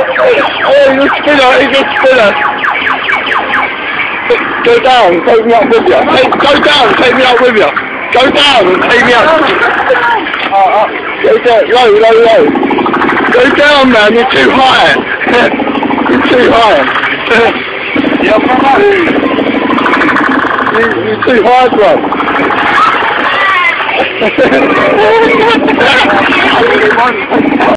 Oh, he's a spinner, he's a spinner. Go down, take me up with you. Go down, take me up with you. Go down and take me up. Go down, low. Go down, man, you're too high. You're too high. You're too high, bro.